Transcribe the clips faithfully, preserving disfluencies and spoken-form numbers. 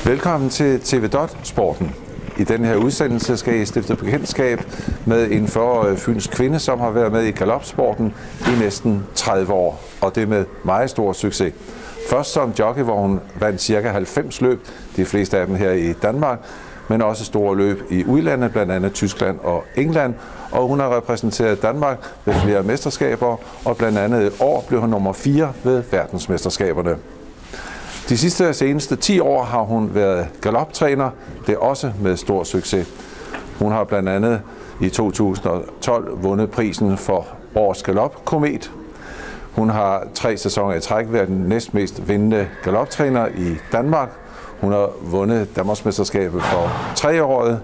Velkommen til T V Dot-sporten. I denne her udsendelse skal I stifte bekendtskab med en fyrre-årig fynsk kvinde, som har været med i galopsporten i næsten tredive år, og det med meget stor succes. Først som jockey, hvor hun vandt ca. halvfems løb, de fleste af dem her i Danmark, men også store løb i udlandet, blandt andet Tyskland og England, og hun har repræsenteret Danmark ved flere mesterskaber, og blandt andet et år blev hun nummer fire ved verdensmesterskaberne. De sidste seneste ti år har hun været galoptræner, det er også med stor succes. Hun har blandt andet i to tusind og tolv vundet prisen for Årets Galopkomet. Hun har tre sæsoner i træk været den næstmest vindende galoptræner i Danmark. Hun har vundet Danmarksmesterskabet for treåret.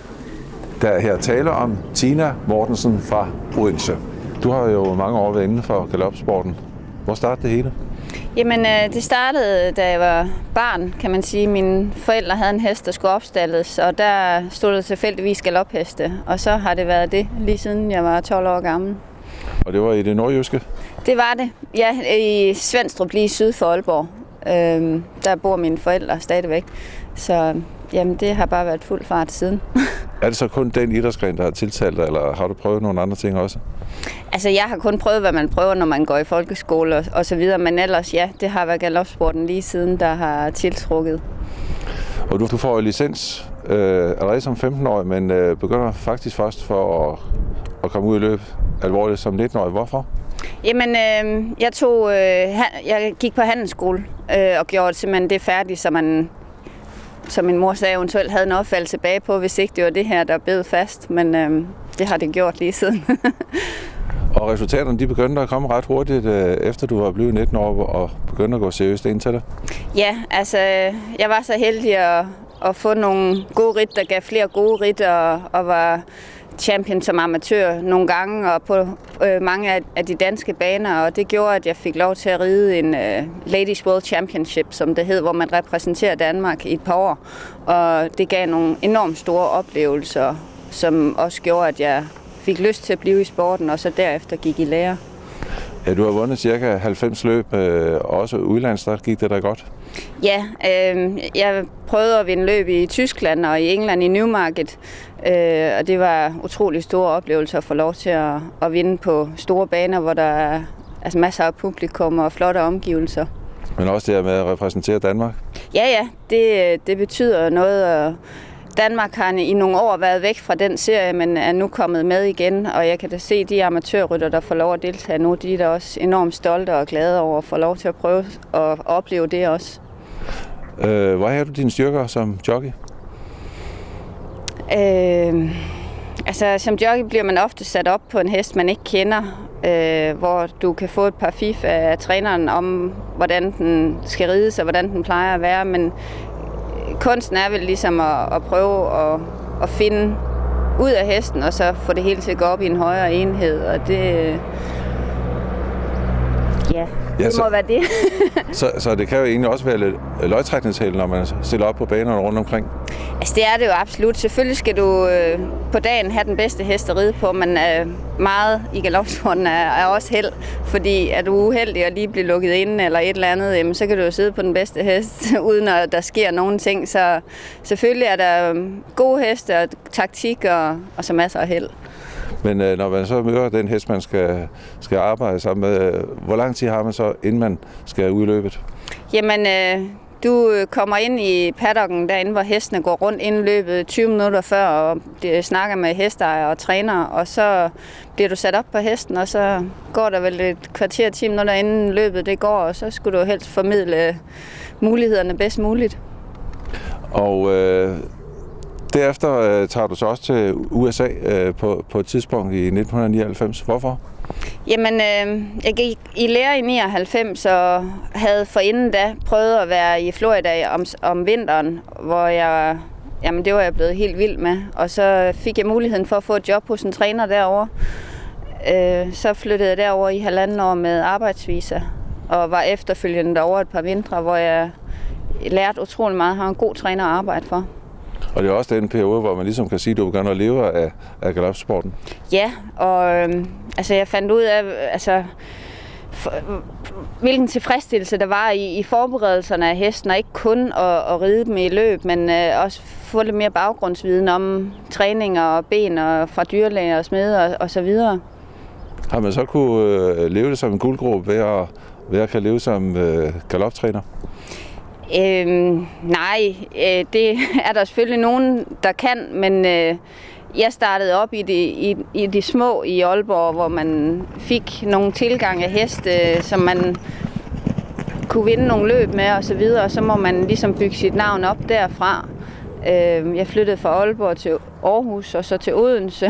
Der er her tale om Tina Mortensen fra Odense. Du har jo mange år været inden for galopsporten. Hvor startede det hele? Jamen, det startede, da jeg var barn, kan man sige. Mine forældre havde en hest, der skulle opstaldes, og der stod der tilfældigvis galopheste. Og så har det været det, lige siden jeg var tolv år gammel. Og det var i det nordjyske? Det var det. Ja, i Svendstrup, lige syd for Aalborg. Øhm, der bor mine forældre stadigvæk. Så jamen, det har bare været fuld fart siden. Er det så kun den idrætsgren, der har tiltalt dig, eller har du prøvet nogle andre ting også? Altså, jeg har kun prøvet, hvad man prøver, når man går i folkeskole og, og så videre, men ellers, ja, det har været galopsporten lige siden, der har tiltrukket. Og du, du får licens øh, allerede som femten-årig, men øh, begynder faktisk først for at, at komme ud i løb alvorligt som nitten-årig. Hvorfor? Jamen, øh, jeg, tog, øh, jeg gik på handelsskole øh, og gjorde simpelthen det færdigt, så man, som min mor sagde, eventuelt havde noget at falde tilbage på, hvis ikke det var det her, der bed fast. Men øh, det har det gjort lige siden. Og resultaterne, de begyndte at komme ret hurtigt, øh, efter du var blevet nitten år og begyndte at gå seriøst ind til det? Ja, altså, jeg var så heldig at, at få nogle gode ridt, der gav flere gode ridt, og, og var champion som amatør nogle gange, og på øh, mange af, af de danske baner, og det gjorde, at jeg fik lov til at ride en øh, Ladies World Championship, som det hed, hvor man repræsenterer Danmark i et par år, og det gav nogle enormt store oplevelser, som også gjorde, at jeg fik lyst til at blive i sporten, og så derefter gik i lære. Ja, du har vundet cirka halvfems løb, øh, og også udlands, der gik det da godt? Ja, øh, jeg prøvede at vinde løb i Tyskland og i England i Newmarket, øh, og det var utrolig store oplevelser at få lov til at, at vinde på store baner, hvor der er altså masser af publikum og flotte omgivelser. Men også det her med at repræsentere Danmark? Ja, ja, det, det betyder noget, og Danmark har i nogle år været væk fra den serie, men er nu kommet med igen, og jeg kan da se, at de amatørrytter, der får lov at deltage nu, de er da også enormt stolte og glade over at få lov til at prøve at opleve det også. Øh, hvor har du dine styrker som jockey? Øh, altså, som jockey bliver man ofte sat op på en hest, man ikke kender, øh, hvor du kan få et par fif af træneren om, hvordan den skal rides og hvordan den plejer at være, men kunsten er vel ligesom at, at prøve at, at finde ud af hesten, og så få det hele til at gå op i en højere enhed, og det, ja, det ja, så, må være det. så, så det kan jo egentlig også være lidt løgtrækningsheld, når man stiller op på banerne rundt omkring? Altså det er det jo absolut. Selvfølgelig skal du øh, på dagen have den bedste hest at ride på, men øh, meget i galopsporten er, er også held, fordi er du uheldig og lige bliver lukket inde eller et eller andet, jamen, så kan du jo sidde på den bedste hest, uden at der sker nogen ting. Så selvfølgelig er der gode heste og taktik og, og så masser af held. Men øh, når man så møder den hest, man skal, skal arbejde sammen med, øh, hvor lang tid har man så, inden man skal ud i løbet? Jamen, øh, du kommer ind i paddocken derinde, hvor hestene går rundt inden løbet tyve minutter før og snakker med hesteejere og trænere, og så bliver du sat op på hesten, og så går der vel et kvarter, ti minutter inden løbet det går, og så skulle du helst formidle mulighederne bedst muligt. Og øh derefter øh, tager du så også til U S A øh, på, på et tidspunkt i nitten nioghalvfems. Hvorfor? Jamen, øh, jeg gik i lære i nioghalvfems og havde forinden da prøvet at være i Florida om, om vinteren, hvor jeg, jamen det var jeg blevet helt vild med. Og så fik jeg muligheden for at få et job hos en træner derovre. Øh, så flyttede jeg derover i halvanden år med arbejdsvisa og var efterfølgende derovre et par vintre, hvor jeg lærte utrolig meget. Jeg har en god træner at arbejde for. Og det er også den periode, hvor man ligesom kan sige, at du begynder at leve af, af galopsporten. Ja, og øhm, altså jeg fandt ud af, altså, for, hvilken tilfredsstillelse der var i, i forberedelserne af hesten, og ikke kun at, at ride dem i løb, men øh, også få lidt mere baggrundsviden om træning og ben og fra dyrlæger og smede og, og så videre. Har man så kunne øh, leve det som en guldgruppe ved at, ved at kan leve som øh, galoptræner? Øhm, nej, øh, det er der selvfølgelig nogen, der kan, men øh, jeg startede op i de, i, i de små i Aalborg, hvor man fik nogle tilgang af heste, som man kunne vinde nogle løb med og så videre, og så må man ligesom bygge sit navn op derfra. Øh, jeg flyttede fra Aalborg til Aarhus og så til Odense.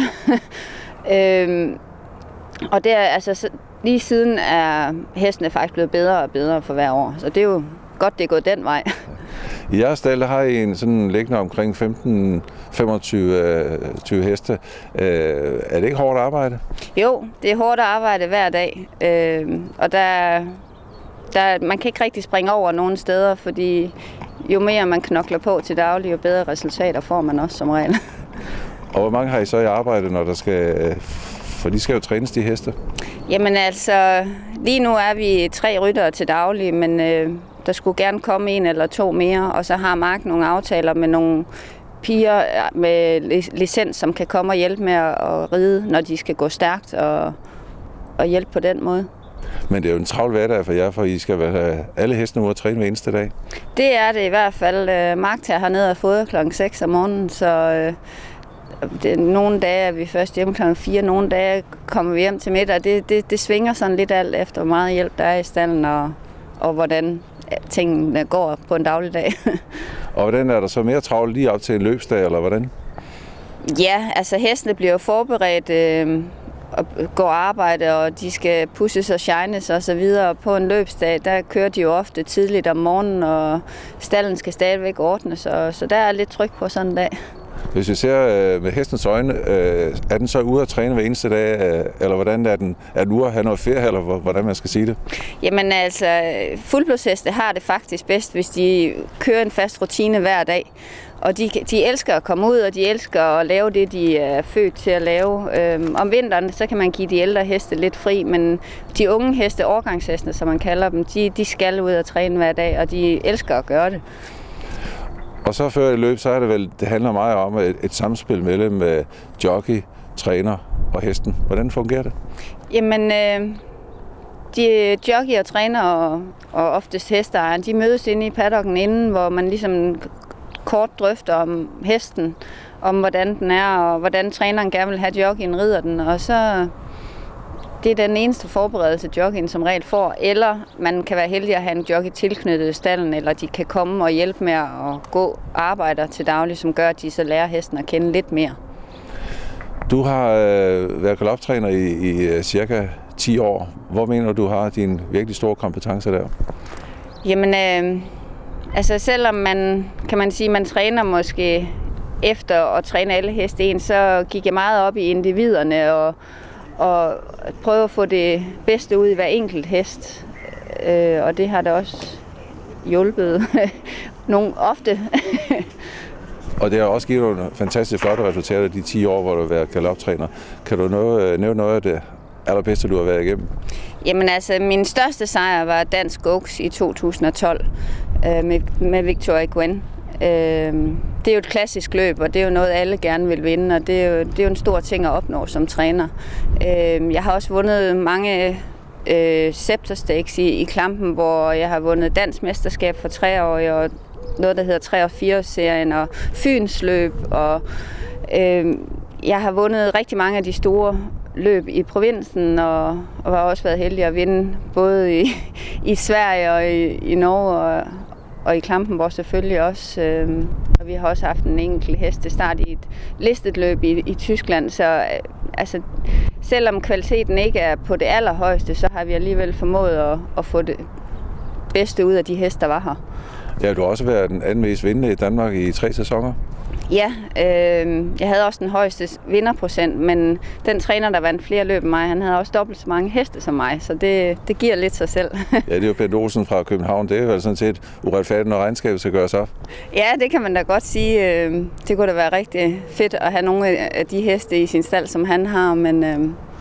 øh, og der, altså, lige siden er hestene faktisk blevet bedre og bedre for hver år, så det er jo godt, det er gået den vej. I jeres stald har I en sådan liggende omkring femten til femogtyve heste. Øh, er det ikke hårdt arbejde? Jo, det er hårdt arbejde hver dag. Øh, og der, der, man kan ikke rigtig springe over nogen steder, fordi jo mere man knokler på til daglig, jo bedre resultater får man også som regel. Og hvor mange har I så i arbejde, når der skal... For de skal jo trænes, de heste? Jamen altså, lige nu er vi tre ryttere til daglig, men øh, der skulle gerne komme en eller to mere, og så har Mark nogle aftaler med nogle piger med licens, som kan komme og hjælpe med at ride, når de skal gå stærkt og, og hjælpe på den måde. Men det er jo en travl hverdag for jer, for I skal have alle hestene ude at træne hver eneste dag. Det er det i hvert fald. Mark tager herned og fodrer klokken seks om morgenen, så øh, det, nogle dage er vi først hjemme klokken fire, nogle dage kommer vi hjem til middag. Det, det, det svinger sådan lidt alt efter, hvor meget hjælp der er i stallen, og, og hvordan tingene går på en dagligdag. Og hvordan er der så mere travlt lige op til en løbsdag, eller hvordan? Ja, altså hestene bliver forberedt øh, og går arbejde, og de skal pusses og shines og så videre. På en løbsdag, der kører de jo ofte tidligt om morgenen, og stallen skal stadigvæk ordnes, så, så der er lidt tryk på sådan en dag. Hvis vi ser øh, med hestens øjne, øh, er den så ude at træne hver eneste dag, øh, eller hvordan er den? Er den ude at have noget ferie, eller hvordan man skal sige det? Jamen altså, fuldblodsheste har det faktisk bedst, hvis de kører en fast rutine hver dag. Og de, de elsker at komme ud, og de elsker at lave det, de er født til at lave. Øhm, om vinteren, så kan man give de ældre heste lidt fri, men de unge heste, årgangshestene, som man kalder dem, de, de skal ud og træne hver dag, og de elsker at gøre det. Og så før i løb, så er det vel, det handler meget om et, et samspil mellem uh, jockey, træner og hesten. Hvordan fungerer det? Jamen, øh, de jockey og træner og, og oftest hesteejere, de mødes inde i paddocken inden, hvor man ligesom kort drøfter om hesten, om hvordan den er, og hvordan træneren gerne vil have jockeyen rider den, og så det er den eneste forberedelse, jockeyen som regel får, eller man kan være heldig at have en jockey tilknyttet i stallen, eller de kan komme og hjælpe med at gå arbejder til daglig, som gør, at de så lærer hesten at kende lidt mere. Du har øh, været galoptræner i, i cirka ti år. Hvor mener du har dine virkelig store kompetencer der? Jamen, øh, altså selvom man, kan man sige, man træner måske efter at træne alle heste en, så gik jeg meget op i individerne og og prøve at få det bedste ud i hver enkelt hest. Øh, og det har da også hjulpet nogle ofte. Og det har også givet nogle fantastisk flotte resultater de ti år, hvor du har været galoptræner. Kan du noget, nævne noget af det allerbedste, du har været igennem? Jamen altså, min største sejr var Dansk Oaks i to tusind og tolv øh, med, med Victoria Gwen. Det er jo et klassisk løb, og det er jo noget, alle gerne vil vinde, og det er jo, det er jo en stor ting at opnå som træner. Jeg har også vundet mange øh, Scepter Stakes i, i Klampen, hvor jeg har vundet dansk mesterskab for treårige, og noget, der hedder tre og fire-serien, og Fyns løb, og øh, jeg har vundet rigtig mange af de store løb i provinsen, og, og har også været heldig at vinde både i, i Sverige og i, i Norge, og Og i Klampenborg selvfølgelig også. Øh, og vi har også haft en enkelt hestestart i et listet løb i, i Tyskland. Så øh, altså, selvom kvaliteten ikke er på det allerhøjeste, så har vi alligevel formået at, at få det bedste ud af de heste, der var her. Ja, du har også været den anden mest vindende i Danmark i tre sæsoner. Ja, øh, jeg havde også den højeste vinderprocent, men den træner, der vandt flere løb end mig, han havde også dobbelt så mange heste som mig, så det, det giver lidt sig selv. Ja, det er jo Bent Olsen fra København. Det er vel sådan set uretfærdigt, når regnskabet skal gøres op. Ja, det kan man da godt sige. Det kunne da være rigtig fedt at have nogle af de heste i sin stald, som han har, men øh,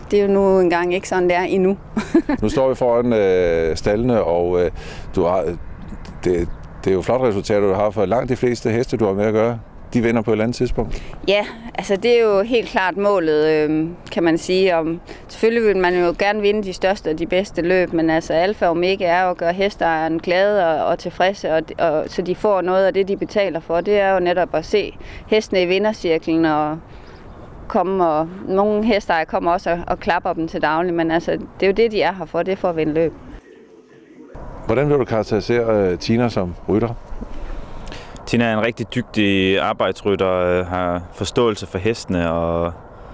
det er jo nu engang ikke sådan, det er endnu. Nu står vi foran øh, stallene, og øh, du har, det, det er jo flot resultater, du har for langt de fleste heste, du har med at gøre. De vinder på et eller andet tidspunkt? Ja, altså det er jo helt klart målet, øh, kan man sige. Om, selvfølgelig vil man jo gerne vinde de største og de bedste løb, men altså alfa og omega er jo at gøre hesteejeren glade og, og tilfredse, og, og, så de får noget af det, de betaler for. Det er jo netop at se hestene i vindercirklen og komme, og nogle hesteejere kommer også og, og klapper dem til daglig, men altså det er jo det, de er her for, det er for at vinde løb. Hvordan vil du karakterisere uh, Tina som rytter? Tina er en rigtig dygtig arbejdsrytter, har forståelse for hestene, og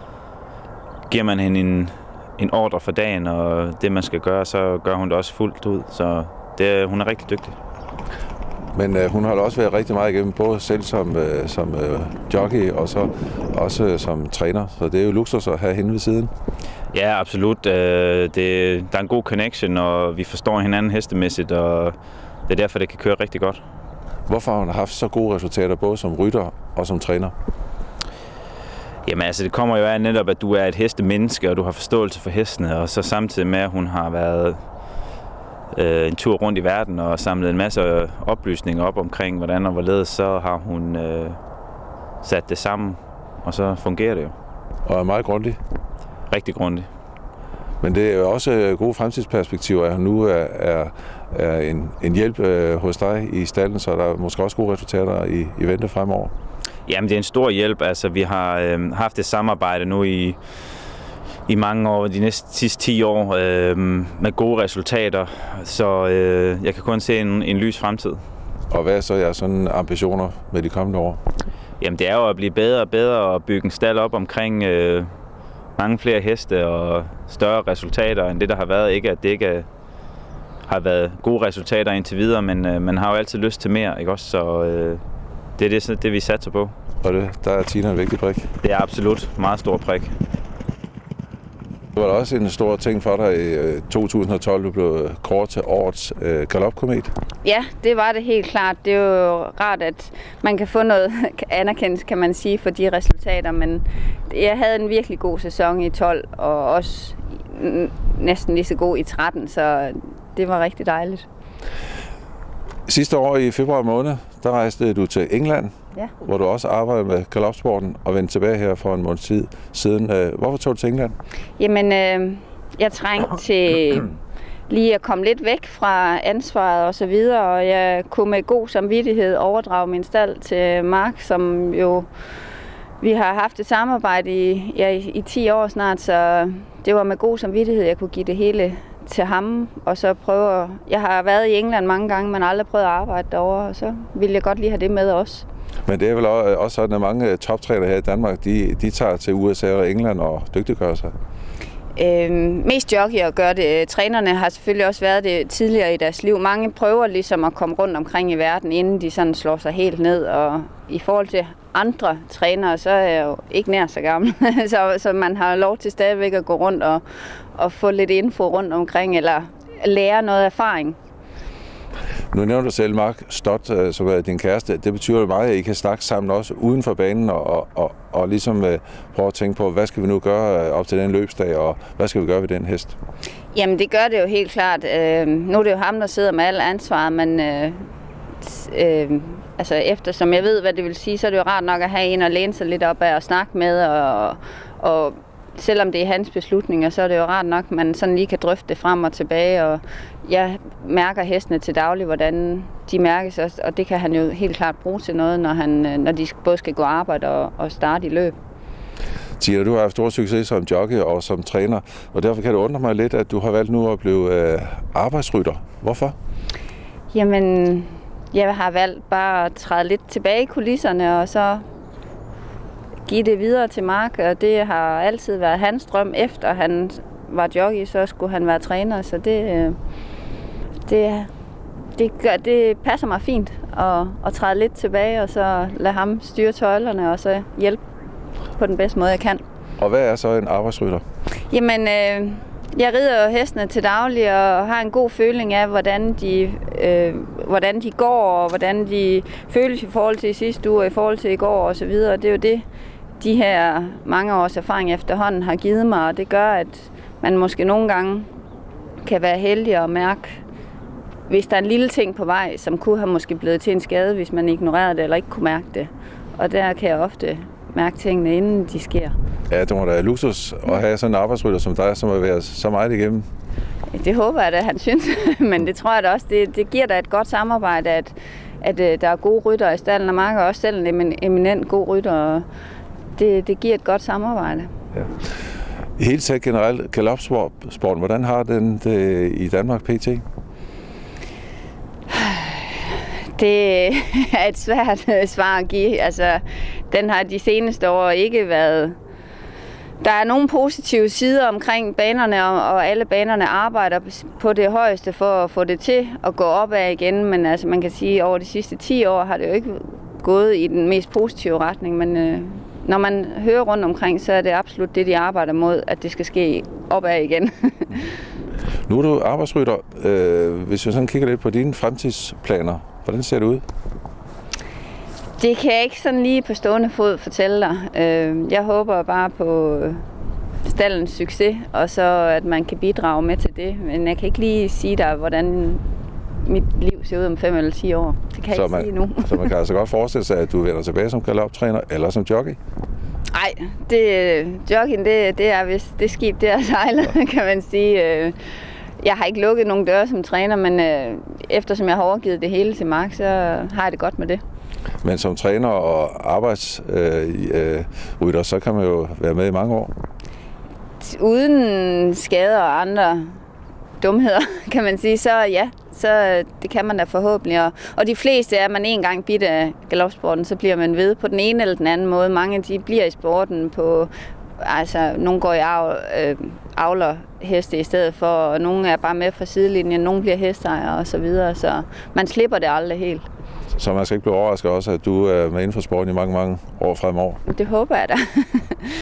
giver man hende en, en ordre for dagen, og det man skal gøre, så gør hun det også fuldt ud. Så det, hun er rigtig dygtig. Men øh, hun har også været rigtig meget igennem, både selv som, øh, som øh, jockey og så også øh, som træner. Så det er jo luksus at have hende ved siden. Ja, absolut. Det, der er en god connection, og vi forstår hinanden hestemæssigt, og det er derfor, det kan køre rigtig godt. Hvorfor har hun haft så gode resultater, både som rytter og som træner? Jamen altså, det kommer jo af netop, at du er et hestemenneske, og du har forståelse for hestene, og så samtidig med, at hun har været øh, en tur rundt i verden og samlet en masse oplysninger op omkring, hvordan og hvorledes, så har hun øh, sat det sammen, og så fungerer det jo. Og er meget grundig? Rigtig grundig. Men det er jo også gode fremtidsperspektiver, at hun nu er, er, er en, en hjælp øh, hos dig i stallen, så der er måske også gode resultater i, i vente fremover. Jamen, det er en stor hjælp. Altså, vi har øh, haft et samarbejde nu i, i mange år, de næste sidste ti år, øh, med gode resultater, så øh, jeg kan kun se en, en lys fremtid. Og hvad er så jeres sådan ambitioner med de kommende år? Jamen, det er jo at blive bedre og bedre og bygge en stald op omkring øh, mange flere heste og større resultater end det, der har været. Ikke at det ikke har været gode resultater indtil videre, men øh, man har jo altid lyst til mere, ikke også? Så øh, det er det, det, vi satser på. Og det, der er Tina en vigtig prik? Det er absolut meget stor prik. Det var da også en stor ting for dig i to tusind og tolv, du blev kåret til årets øh, galopkomet. Ja, det var det helt klart. Det er jo rart, at man kan få noget anerkendelse, kan man sige, for de resultater. Men jeg havde en virkelig god sæson i tolv, og også næsten lige så god i tretten, så det var rigtig dejligt. Sidste år i februar måned, der rejste du til England, ja. Hvor du også arbejdede med galopsporten og vendte tilbage her for en måneds tid siden. Hvorfor tog du til England? Jamen, øh, jeg trængte til lige at komme lidt væk fra ansvaret og så videre, og jeg kunne med god samvittighed overdrage min stald til Mark, som jo vi har haft et samarbejde i, ja, i ti år snart, så det var med god samvittighed, jeg kunne give det hele til ham, og så prøve. Jeg har været i England mange gange, men aldrig prøvet at arbejde derovre, og så ville jeg godt lige have det med også. Men det er vel også sådan, at mange toptrænere her i Danmark, de, de tager til U S A og England og dygtiggør sig? Øhm, mest jockey at gøre det. Trænerne har selvfølgelig også været det tidligere i deres liv. Mange prøver ligesom at komme rundt omkring i verden, inden de sådan slår sig helt ned. Og i forhold til andre trænere, så er jeg jo ikke nær så gammel. så, så man har lov til stadigvæk at gå rundt og, og få lidt info rundt omkring, eller lære noget erfaring. Nu nævner du selv Mark Stott, som er din kæreste. Det betyder jo meget, at I kan snakke sammen også uden for banen og, og, og ligesom prøve at tænke på, hvad skal vi nu gøre op til den løbsdag, og hvad skal vi gøre ved den hest? Jamen det gør det jo helt klart. Øh, nu er det jo ham, der sidder med al ansvaret, men øh, øh, altså eftersom jeg ved, hvad det vil sige, så er det jo rart nok at have en at læne sig lidt op af og snakke med, og, og selvom det er hans beslutninger, så er det jo rart nok, at man sådan lige kan drøfte det frem og tilbage, og jeg mærker hestene til daglig, hvordan de mærkes, og det kan han jo helt klart bruge til noget, når, han, når de både skal gå arbejde og, og starte i løb. Tina, du har haft stor succes som jockey og som træner, og derfor kan det undre mig lidt, at du har valgt nu at blive øh, arbejdsrytter. Hvorfor? Jamen, jeg har valgt bare at træde lidt tilbage i kulisserne, og så give det videre til Mark, og det har altid været hans drøm. Efter han var jockey, så skulle han være træner, så det, det, det, gør, det passer mig fint at, at træde lidt tilbage, og så lade ham styre tøjlerne, og så hjælpe på den bedste måde, jeg kan. Og hvad er så en arbejdsrytter? Jamen, øh, jeg rider jo hestene til daglig, og har en god føling af, hvordan de, øh, hvordan de går, og hvordan de føles i forhold til i sidste uge, og i forhold til i går, og så videre. Det er jo det, de her mange års erfaring efterhånden har givet mig, og det gør, at man måske nogle gange kan være heldig at mærke, hvis der er en lille ting på vej, som kunne have måske blevet til en skade, hvis man ignorerede det eller ikke kunne mærke det. Og der kan jeg ofte mærke tingene, inden de sker. Ja, det må da være luksus at have sådan en arbejdsrytter som dig, som har været så meget igennem. Det håber jeg da, han synes, men det tror jeg da også, det, det giver da et godt samarbejde, at, at, at der er gode ryttere i stallen, og Mark er også selv en eminent god rytter, og det, det giver et godt samarbejde. Ja. I hele taget generelt, galopsporten, hvordan har den det i Danmark pt? Det er et svært svar at give. Altså, den har de seneste år ikke været... Der er nogle positive sider omkring banerne, og alle banerne arbejder på det højeste for at få det til at gå opad igen. Men altså, man kan sige, at over de sidste ti år har det jo ikke gået i den mest positive retning. Men øh, når man hører rundt omkring, så er det absolut det, de arbejder mod, at det skal ske opad igen. Nu er du arbejdsrytter. Øh, hvis vi sådan kigger lidt på dine fremtidsplaner, hvordan ser det ud? Det kan jeg ikke sådan lige på stående fod fortælle dig. Jeg håber bare på stallens succes, og så at man kan bidrage med til det. Men jeg kan ikke lige sige dig, hvordan mit liv ser ud om fem eller ti år. Det kan jeg ikke man, sige nu. Så man kan altså godt forestille sig, at du vender tilbage som galoptræner eller som jockey? Nej, det, jockeyen, det, det er vist det skib, det er sejlet, ja. Kan man sige. Jeg har ikke lukket nogen døre som træner, men eftersom jeg har overgivet det hele til Mark, så har jeg det godt med det. Men som træner og arbejdsrytter, øh, så kan man jo være med i mange år. Uden skader og andre dumheder, kan man sige, så ja, så det kan man da forhåbentlig. Og, og de fleste er, at man en gang bidt af galopsporten, så bliver man ved på den ene eller den anden måde. Mange de bliver i sporten på, altså nogle går i avl, øh, avler heste i stedet for, og nogle er bare med fra sidelinjen, nogle bliver hesteejere og så videre, så man slipper det aldrig helt. Så man skal ikke blive overrasket også, at du er med inden for sporten i mange, mange år fremover. Det håber jeg da.